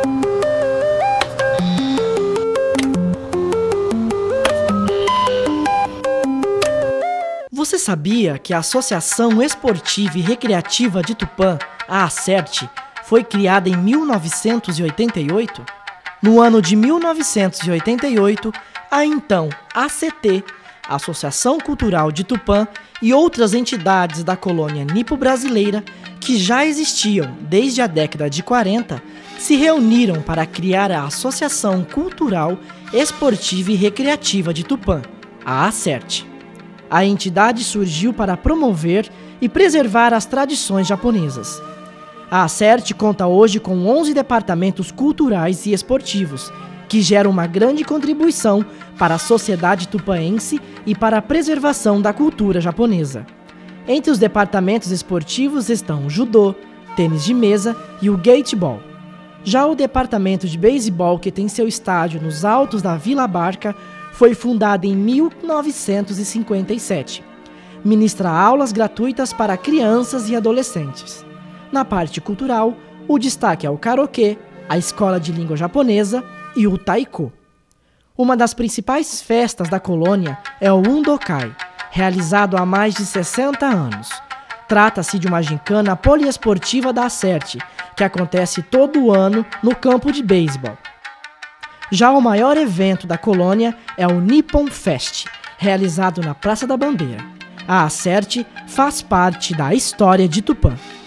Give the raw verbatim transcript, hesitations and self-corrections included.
Você sabia que a Associação Esportiva e Recreativa de Tupã, a ACERT, foi criada em mil novecentos e oitenta e oito? No ano de mil novecentos e oitenta e oito, a então A C T, Associação Cultural de Tupã, e outras entidades da colônia nipo-brasileira, que já existiam desde a década de quarenta, se reuniram para criar a Associação Cultural, Esportiva e Recreativa de Tupã, a ACERT. A entidade surgiu para promover e preservar as tradições japonesas. A ACERT conta hoje com onze departamentos culturais e esportivos, que geram uma grande contribuição para a sociedade tupaense e para a preservação da cultura japonesa. Entre os departamentos esportivos estão o judô, tênis de mesa e o gateball. Já o departamento de beisebol, que tem seu estádio nos altos da Vila Barca, foi fundado em mil novecentos e cinquenta e sete. Ministra aulas gratuitas para crianças e adolescentes. Na parte cultural, o destaque é o karaokê, a escola de língua japonesa e o taiko. Uma das principais festas da colônia é o Undokai, realizado há mais de sessenta anos. Trata-se de uma gincana poliesportiva da ACERT, que acontece todo ano no campo de beisebol. Já o maior evento da colônia é o Nippon Fest, realizado na Praça da Bandeira. A ACERT faz parte da história de Tupã.